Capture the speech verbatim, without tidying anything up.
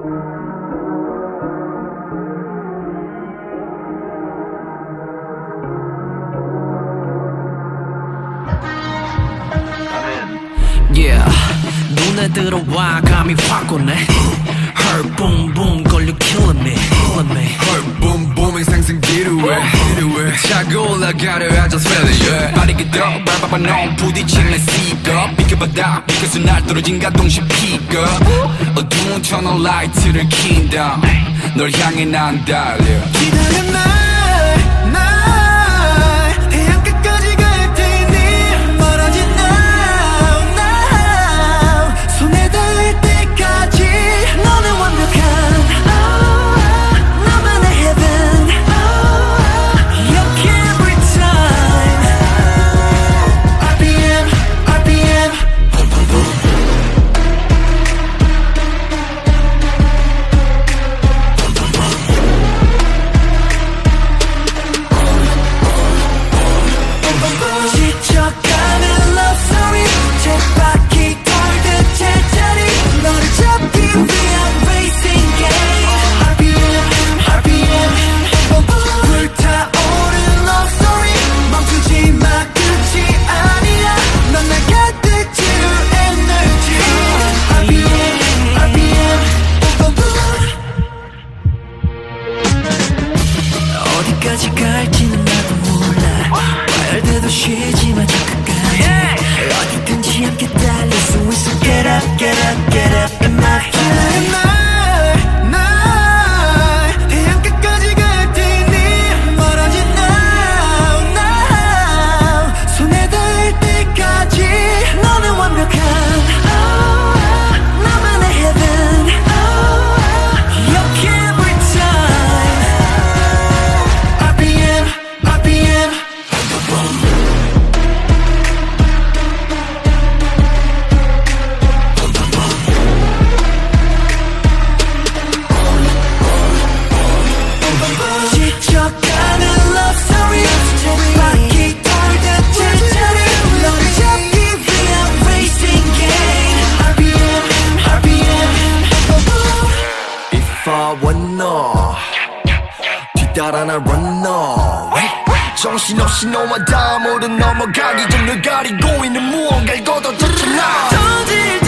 Yeah, 눈에 들어와 감이 확 오네. Her boom boom 걸려 killing me, killing me. Her boom booming 생생 지루해, 지루해. 차고 올라가려 I just feel it, yeah. 빠르게 더 밟아봐 넌 부딪히면 C가 비켜봐다 비켜서 날 떨어진가 동시에 피가 어두운 터널 라이트를 킨다 널 향해 난 달려. 기다려 날, 날 태양 끝까지 갈 테니 멀어진 now, now 손에 닿을 때까지 너는 완벽한 나만의 heaven 기억해 every time 알피엠, 알피엠 지쳐가는 love story 쳇바퀴 돌듯 제자리 너를 잡기 위한 racing game 알피엠, 알피엠 불타오른 love story 멈추지 마 끝이 아니야 넌 날 가득 채울 energy 알피엠, 알피엠 어디까지 갈지는 나도 몰라 말 때도 쉬지 마 저 끝까지 어디든지 함께 달릴 수 있어 Get up, get up, get up in my heart 날, 날 태양 끝까지 갈 테니 멀어진 now, now 손에 닿을 때까지 너는 완벽한 나만의 heaven 기억해 every time 알피엠, 알피엠 지쳐가는 love story 쳇바퀴 돌듯 제자리 너를 잡기 위한 racing game 알피엠, 알피엠 If I were 너 뒤따라 날 run away 정신없이 너와 다 모든 넘어가기 전 널 가리고 있는 무언가를 걷어줬잖아 던질